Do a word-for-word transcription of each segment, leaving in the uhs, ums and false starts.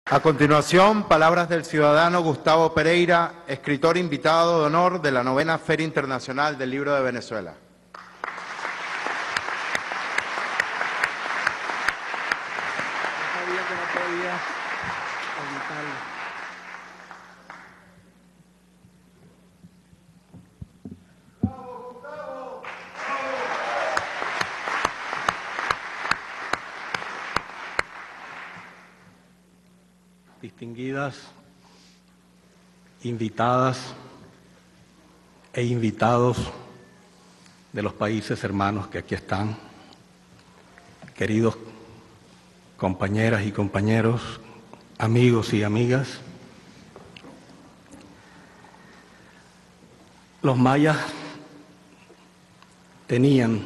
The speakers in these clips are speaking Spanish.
A continuación, palabras del ciudadano Gustavo Pereira, escritor invitado de honor de la novena Feria Internacional del Libro de Venezuela. Distinguidas invitadas e invitados de los países hermanos que aquí están, queridos compañeras y compañeros, amigos y amigas, los mayas tenían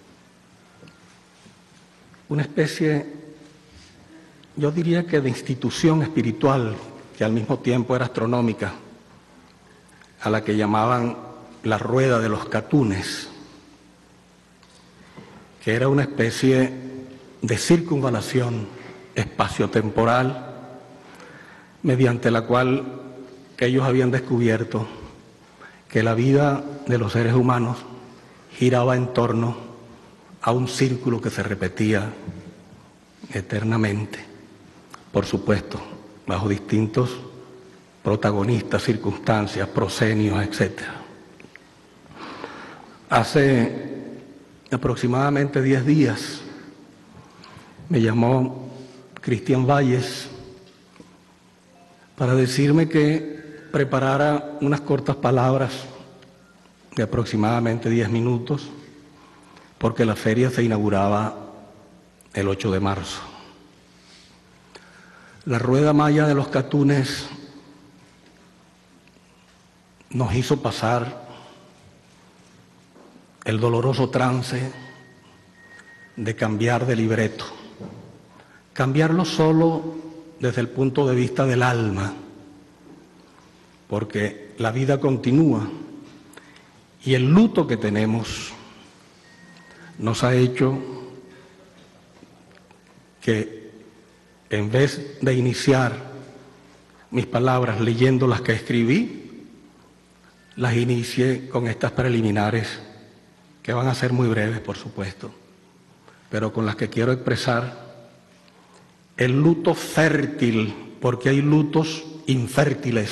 una especie, yo diría que de institución espiritual, que al mismo tiempo era astronómica, a la que llamaban la rueda de los catunes, que era una especie de circunvalación espaciotemporal mediante la cual ellos habían descubierto que la vida de los seres humanos giraba en torno a un círculo que se repetía eternamente. Por supuesto, bajo distintos protagonistas, circunstancias, proscenios, etcétera. Hace aproximadamente diez días me llamó Cristian Valles para decirme que preparara unas cortas palabras de aproximadamente diez minutos, porque la feria se inauguraba el ocho de marzo. La rueda maya de los catunes nos hizo pasar el doloroso trance de cambiar de libreto, cambiarlo solo desde el punto de vista del alma, porque la vida continúa y el luto que tenemos nos ha hecho que en vez de iniciar mis palabras leyendo las que escribí, las inicié con estas preliminares, que van a ser muy breves, por supuesto, pero con las que quiero expresar el luto fértil, porque hay lutos infértiles.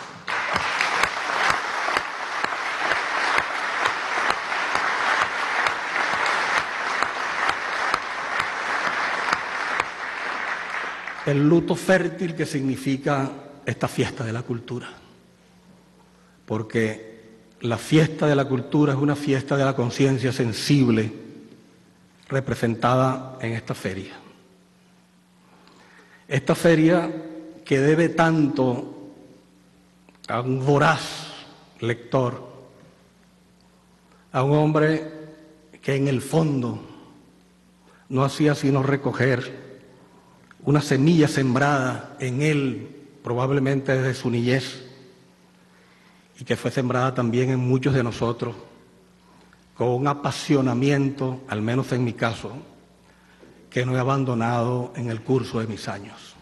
El luto fértil que significa esta fiesta de la cultura, porque la fiesta de la cultura es una fiesta de la conciencia sensible representada en esta feria. Esta feria que debe tanto a un voraz lector, a un hombre que en el fondo no hacía sino recoger una semilla sembrada en él, probablemente desde su niñez, y que fue sembrada también en muchos de nosotros, con un apasionamiento, al menos en mi caso, que no he abandonado en el curso de mis años.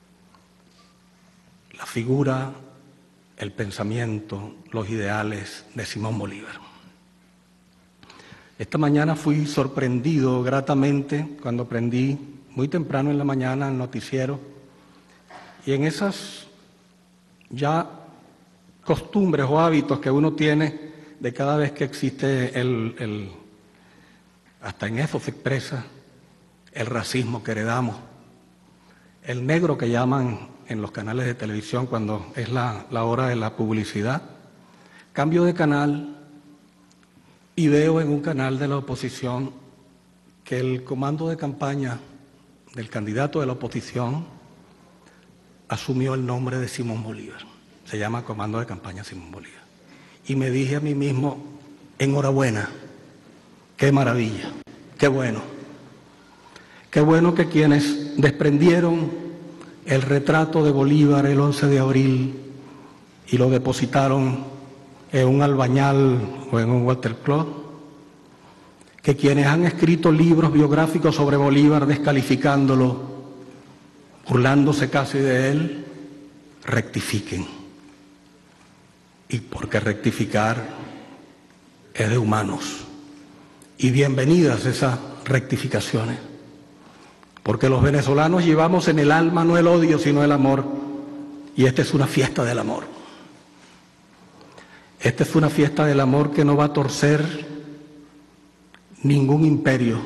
La figura, el pensamiento, los ideales de Simón Bolívar. Esta mañana fui sorprendido gratamente cuando aprendí muy temprano en la mañana el noticiero, y en esas ya costumbres o hábitos que uno tiene de cada vez que existe el, el hasta en eso se expresa el racismo que heredamos, el negro que llaman en los canales de televisión cuando es la, la hora de la publicidad. Cambio de canal y veo en un canal de la oposición que el comando de campaña del candidato de la oposición asumió el nombre de Simón Bolívar. Se llama Comando de Campaña Simón Bolívar. Y me dije a mí mismo, enhorabuena, qué maravilla, qué bueno. Qué bueno que quienes desprendieron el retrato de Bolívar el once de abril y lo depositaron en un albañal o en un watercloak, que quienes han escrito libros biográficos sobre Bolívar descalificándolo burlándose casi de él, rectifiquen. Y porque rectificar es de humanos. Y bienvenidas esas rectificaciones. Porque los venezolanos llevamos en el alma no el odio, sino el amor. Y esta es una fiesta del amor. Esta es una fiesta del amor que no va a torcer ningún imperio.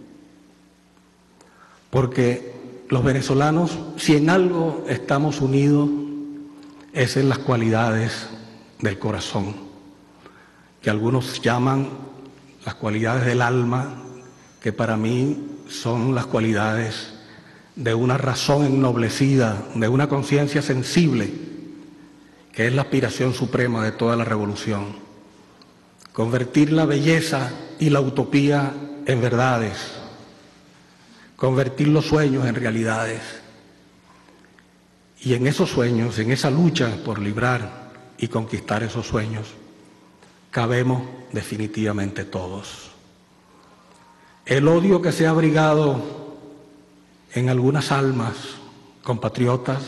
Porque los venezolanos, si en algo estamos unidos, es en las cualidades del corazón, que algunos llaman las cualidades del alma, que para mí son las cualidades de una razón ennoblecida, de una conciencia sensible, que es la aspiración suprema de toda la revolución. Convertir la belleza y la utopía en verdades, convertir los sueños en realidades. Y en esos sueños, en esa lucha por librar y conquistar esos sueños, cabemos definitivamente todos. El odio que se ha abrigado en algunas almas, compatriotas,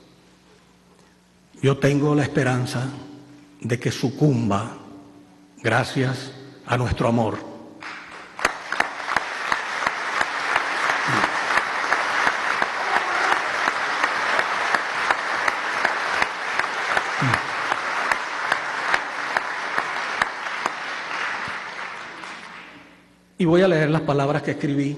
yo tengo la esperanza de que sucumba gracias a nuestro amor. Y voy a leer las palabras que escribí,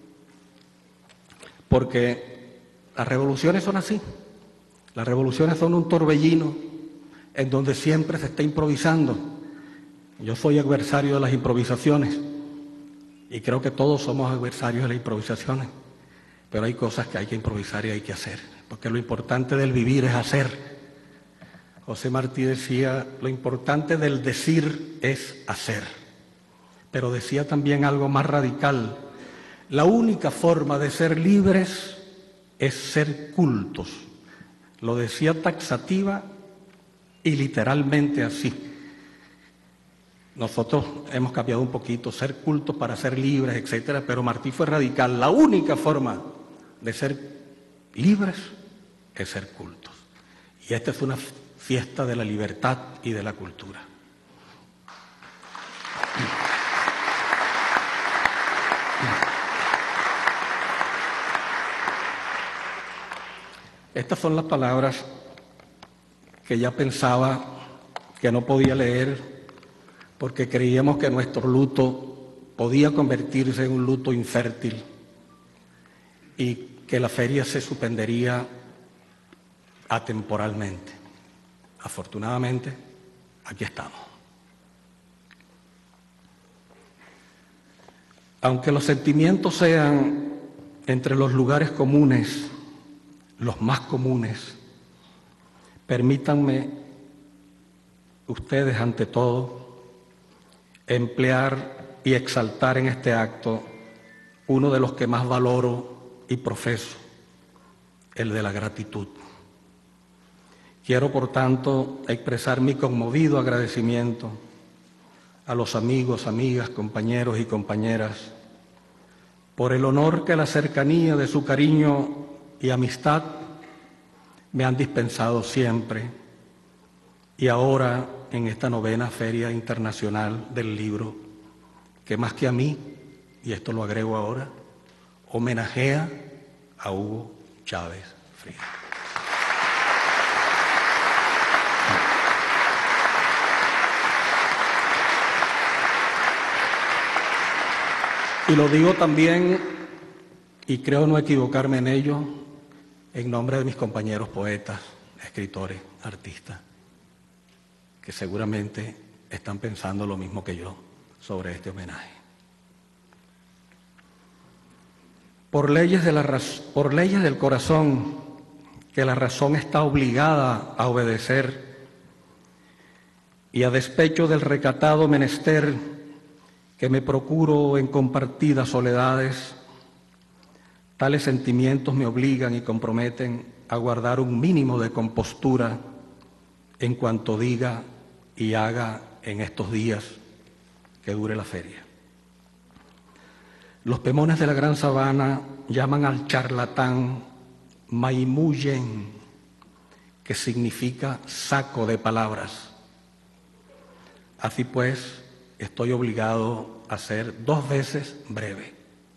porque las revoluciones son así. Las revoluciones son un torbellino en donde siempre se está improvisando. Yo soy adversario de las improvisaciones y creo que todos somos adversarios de las improvisaciones, pero hay cosas que hay que improvisar y hay que hacer, porque lo importante del vivir es hacer. José Martí decía, lo importante del decir es hacer. Pero decía también algo más radical, la única forma de ser libres es ser cultos. Lo decía taxativa y literalmente así. Nosotros hemos cambiado un poquito, ser cultos para ser libres, etcétera, pero Martí fue radical. La única forma de ser libres es ser cultos. Y esta es una fiesta de la libertad y de la cultura. Estas son las palabras que ya pensaba que no podía leer porque creíamos que nuestro luto podía convertirse en un luto infértil y que la feria se suspendería atemporalmente. Afortunadamente, aquí estamos. Aunque los sentimientos sean entre los lugares comunes, los más comunes, permítanme ustedes ante todo emplear y exaltar en este acto uno de los que más valoro y profeso, el de la gratitud. Quiero, por tanto, expresar mi conmovido agradecimiento a los amigos, amigas, compañeros y compañeras por el honor que la cercanía de su cariño y amistad me han dispensado siempre, y ahora en esta novena Feria Internacional del Libro, que más que a mí, y esto lo agrego ahora, homenajea a Hugo Chávez Frías. Y lo digo también, y creo no equivocarme en ello, en nombre de mis compañeros poetas, escritores, artistas, que seguramente están pensando lo mismo que yo sobre este homenaje. Por leyes, de la raz- por leyes del corazón, que la razón está obligada a obedecer, y a despecho del recatado menester que me procuro en compartidas soledades, tales sentimientos me obligan y comprometen a guardar un mínimo de compostura en cuanto diga y haga en estos días que dure la feria. Los pemones de la gran sabana llaman al charlatán Maimuyen, que significa saco de palabras. Así pues, estoy obligado a ser dos veces breve.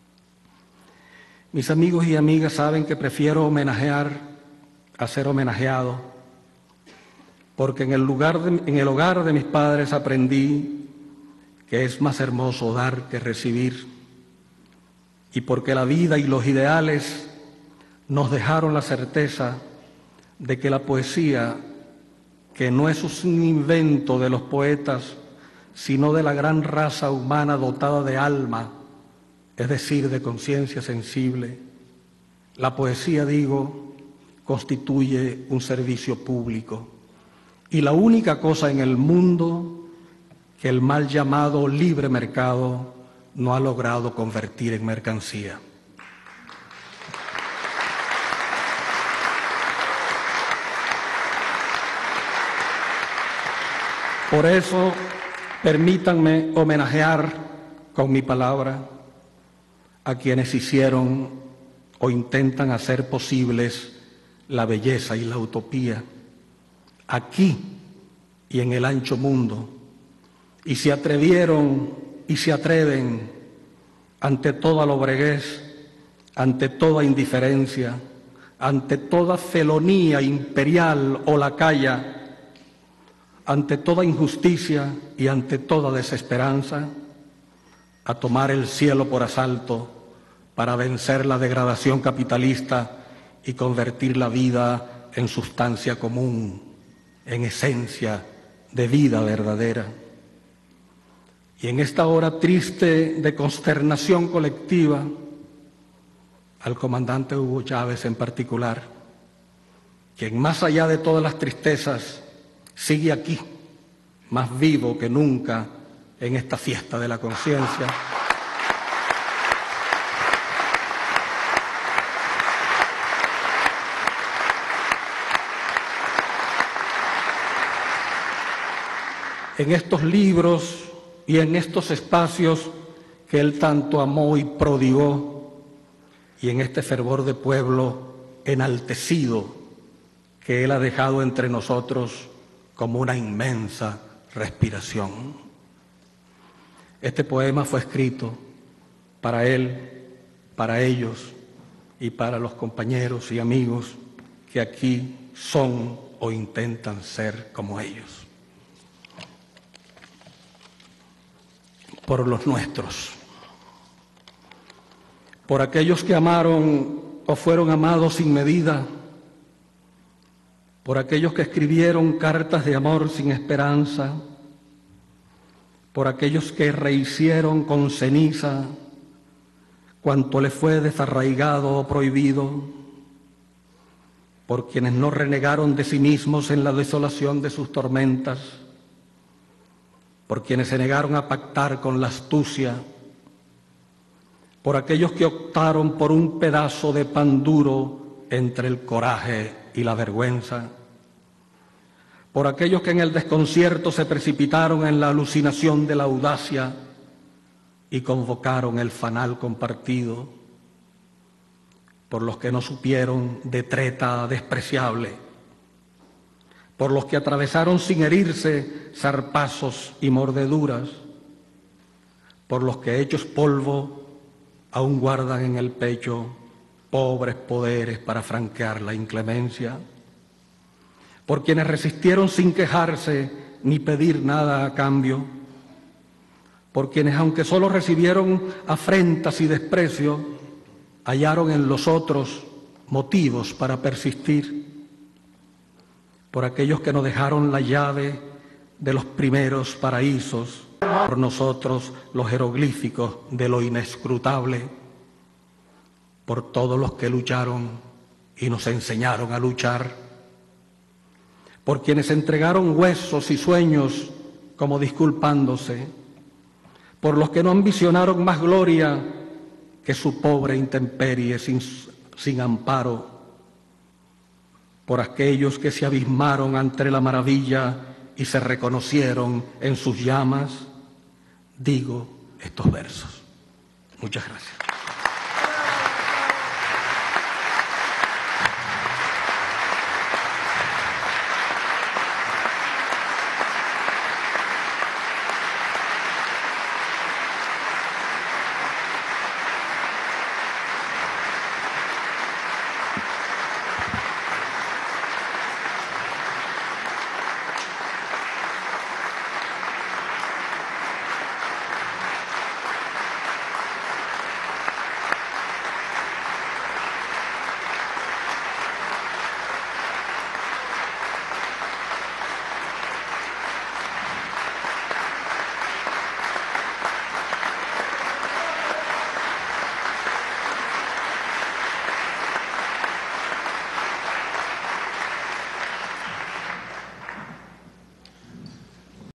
Mis amigos y amigas saben que prefiero homenajear a ser homenajeado, porque en el, lugar de, en el hogar de mis padres aprendí que es más hermoso dar que recibir, y porque la vida y los ideales nos dejaron la certeza de que la poesía, que no es un invento de los poetas, sino de la gran raza humana dotada de alma, es decir, de conciencia sensible, la poesía, digo, constituye un servicio público y la única cosa en el mundo que el mal llamado libre mercado no ha logrado convertir en mercancía. Por eso, permítanme homenajear con mi palabra a quienes hicieron o intentan hacer posibles la belleza y la utopía, aquí y en el ancho mundo, y se atrevieron y se atreven ante toda lobreguez, ante toda indiferencia, ante toda felonía imperial o lacaya, ante toda injusticia y ante toda desesperanza, a tomar el cielo por asalto para vencer la degradación capitalista y convertir la vida en sustancia común, en esencia de vida verdadera. Y en esta hora triste de consternación colectiva, al comandante Hugo Chávez en particular, quien más allá de todas las tristezas sigue aquí, más vivo que nunca en esta fiesta de la conciencia. En estos libros y en estos espacios que él tanto amó y prodigó, y en este fervor de pueblo enaltecido que él ha dejado entre nosotros como una inmensa respiración. Este poema fue escrito para él, para ellos y para los compañeros y amigos que aquí son o intentan ser como ellos. Por los nuestros, por aquellos que amaron o fueron amados sin medida, por aquellos que escribieron cartas de amor sin esperanza, por aquellos que rehicieron con ceniza cuanto le fue desarraigado o prohibido, por quienes no renegaron de sí mismos en la desolación de sus tormentas, por quienes se negaron a pactar con la astucia, por aquellos que optaron por un pedazo de pan duro entre el coraje y la vergüenza, por aquellos que en el desconcierto se precipitaron en la alucinación de la audacia y convocaron el fanal compartido, por los que no supieron de treta despreciable, por los que atravesaron sin herirse zarpazos y mordeduras, por los que hechos polvo aún guardan en el pecho pobres poderes para franquear la inclemencia, por quienes resistieron sin quejarse ni pedir nada a cambio, por quienes, aunque solo recibieron afrentas y desprecio, hallaron en los otros motivos para persistir, por aquellos que nos dejaron la llave de los primeros paraísos, por nosotros los jeroglíficos de lo inescrutable, por todos los que lucharon y nos enseñaron a luchar, por quienes entregaron huesos y sueños como disculpándose, por los que no ambicionaron más gloria que su pobre intemperie sin, sin amparo, por aquellos que se abismaron ante la maravilla y se reconocieron en sus llamas, digo estos versos. Muchas gracias.